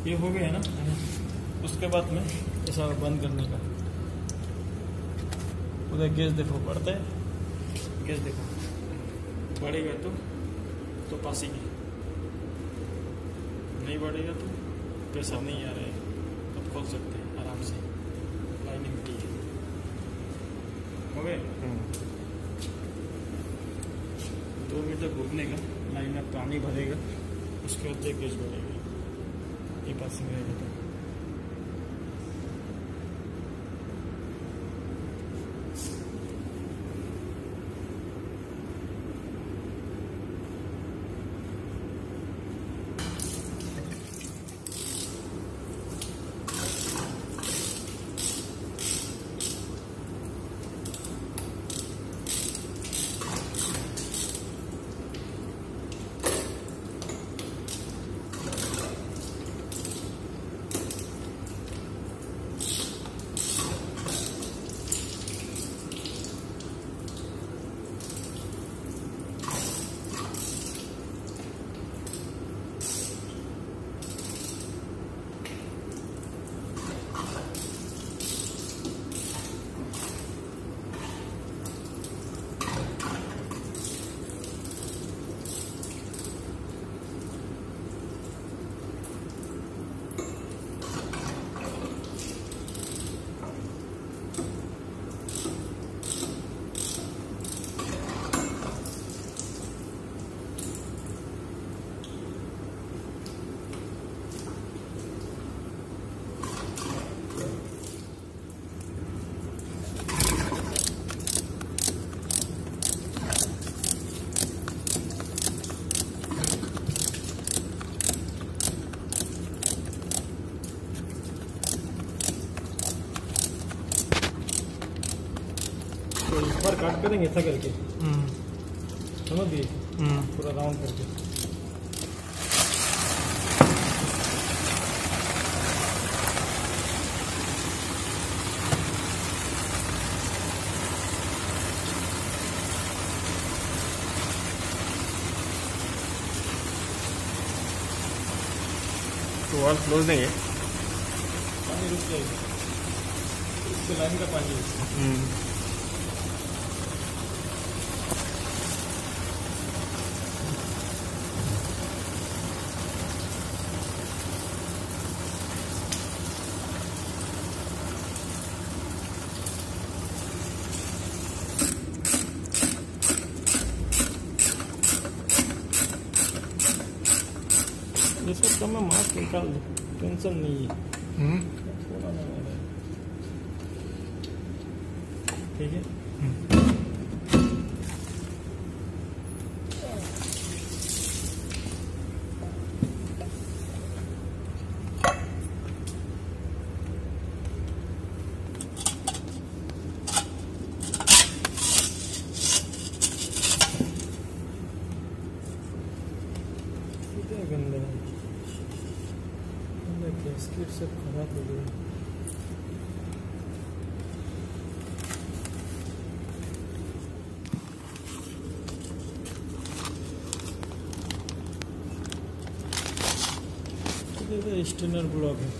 ये हो गया है ना। उसके बाद में ऐसा बंद करने का, उधर गैस देखो बढ़ता है, गैस देखो बढ़ेगा तो पासेगी, नहीं बढ़ेगा तो पैसा नहीं आ रहा है, तब खोल सकते हैं आराम से। लाइनिंग की हो गए 2 मीटर घूमने का, लाइन में पानी भरेगा, उसके बाद गैस बढ़ेगा, ये पासिंग रहेगा। तो इस बार काट करेंगे ऐसा करके, समझ गए, पूरा राउंड करके। तो वाल क्लोज देंगे, पानी रुक जाएगा, इससे लाइन का पानी। ये सब तो मैं मास्क निकाल दूँ, टेंशन नहीं है। थोड़ा ना हो रहा है, ठीक है। गंदा है, गैसकेट सब खराब हो गया। स्टेनर ब्लॉक है।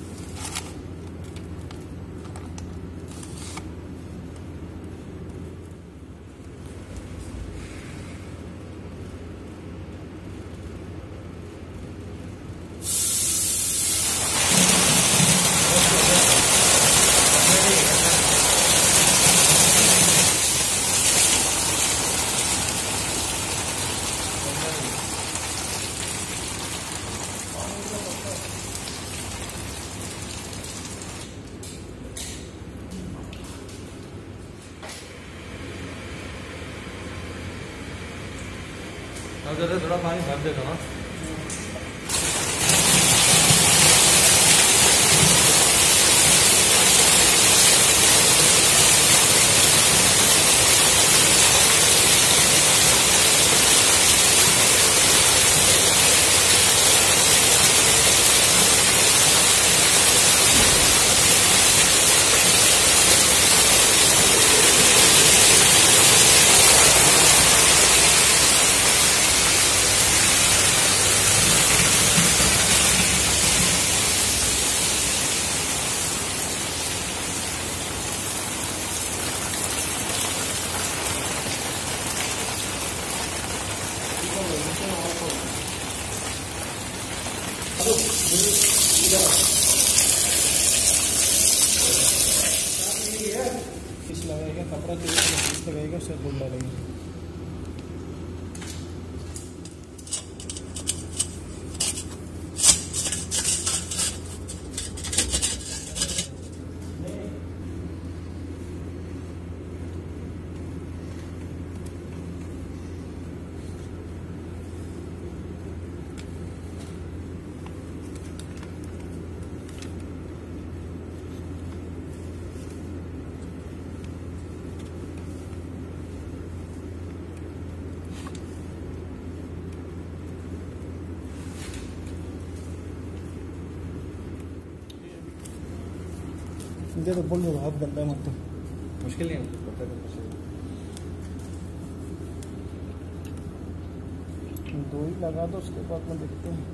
अगर थोड़ा पानी भर देता ना, पीस लगाएगा, कपड़ा चाहिए पीस लगाएगा, उससे बोल डालेंगे। इधर तो बोल दो हाथ गंदा मत, मुश्किल नहीं है। दो ही लगा दो, उसके बाद में देखते हैं।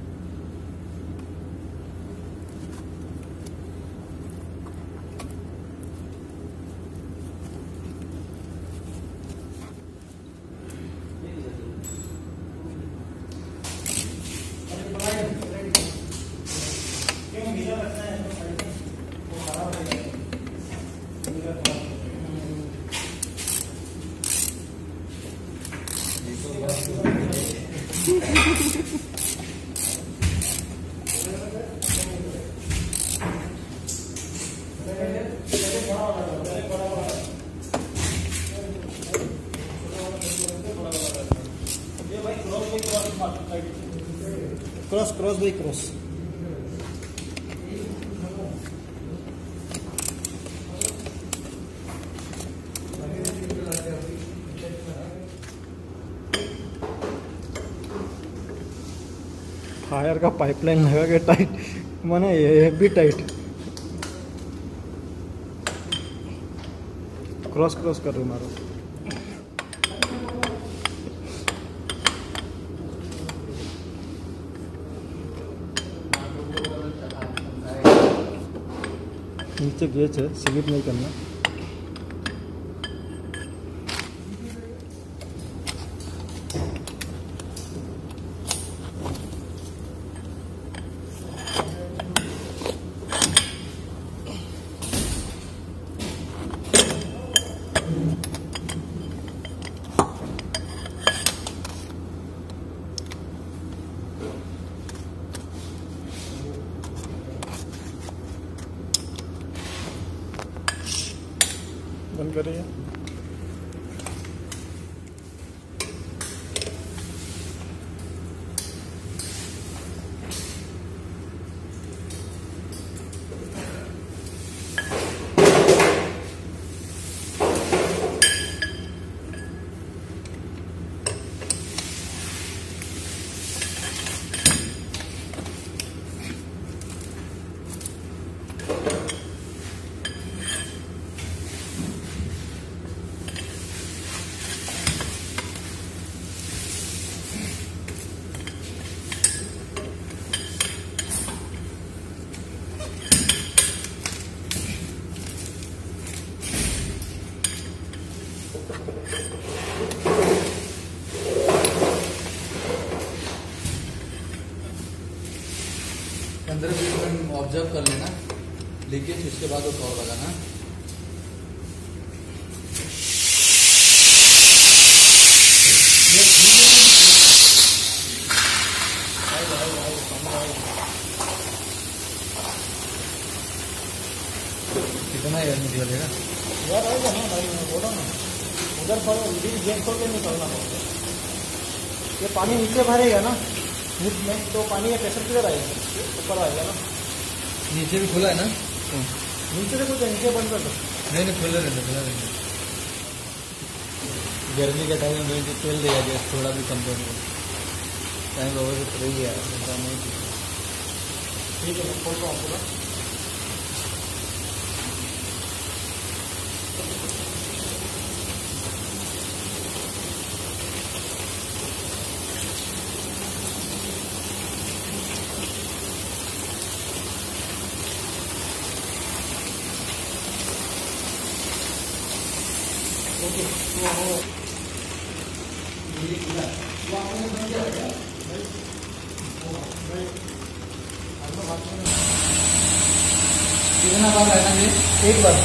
Cross cross by cross. Fire का पाइपलाइन लगा के टाइट, माने ये भी टाइट। क्रॉस क्रॉस कर रहे मारो। नीचे गेज है, स्लिप नहीं करना। बंद करिए। अंदर भी ऑब्जर्व कर लेना लीकेज, उसके बाद वो कवर लगाना। कितना यार निकलेगा यार आएगा ना भाई, मैं बोला ना उधर पर गेट खोल के निकलना पड़ेगा। ये पानी नीचे भरेगा ना मिड में, तो पानी का प्रेशर किधर आएगा? ऊपर आएगा ना। नीचे भी खुला है ना? नीचे से कुछ नीचे बंद कर दो। नहीं खुला रहता, खुला रहता। गर्मी के टाइम में तो तेल देगा गैस थोड़ा भी कम करने टाइम ओवर से रही है नहीं। ठीक है, मैं खोल रहा हूँ पूरा। कितना बार रहना चाहिए? एक बार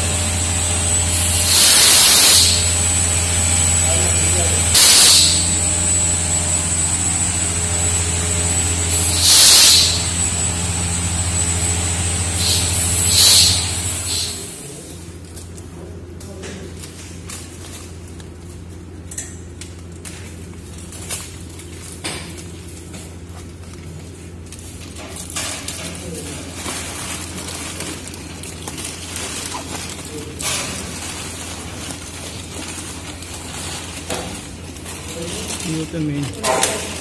ये होता है मेन।